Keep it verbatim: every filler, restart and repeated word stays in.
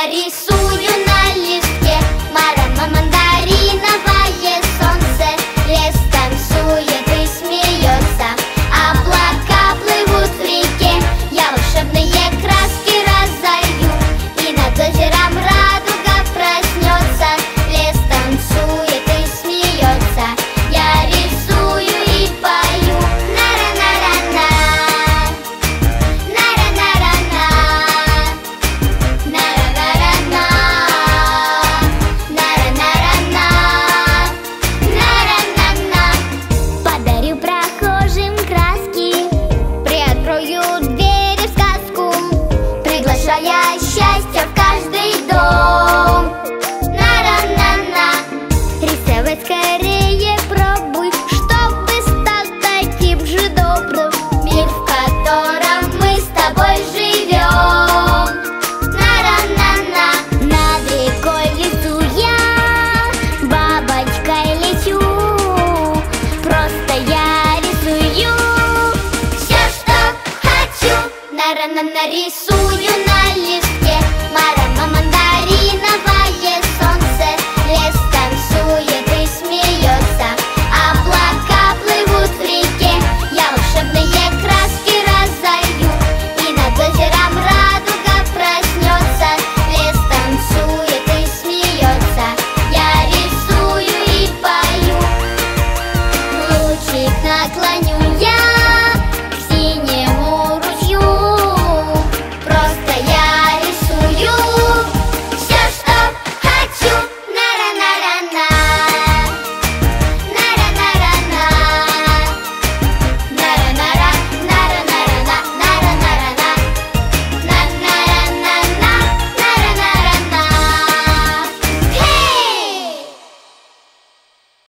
нарисую на листке. Марама мандариновое солнце. Лес танцует и смеется, облака плывут в реке. Я волшебные краски разою, и над озером радуга проснется. Лес танцует и смеется, я рисую и пою. Нара-нара-на, нара-нара-на, нара-нара-на, нара-нара-на, нара-на-на. Подарю прохожим краски, приоткрою двери в сказку, приглашая счастье в каждый дом. Нара-на-на. Рисовать скорее пробуй, чтобы стать таким же добрым. Мир, в котором мы с тобой живем. Нара-на-на. Над рекой лету я, бабочкой лечу. Просто я рисую все, что хочу. Нара-на нарисую на листке. Марама мандариновое солнце. Лес танцует и смеется, облака плывут в реке. Я волшебные краски разою, и над озером радуга проснется. Лес танцует и смеется, я рисую и пою. Лучик наклоню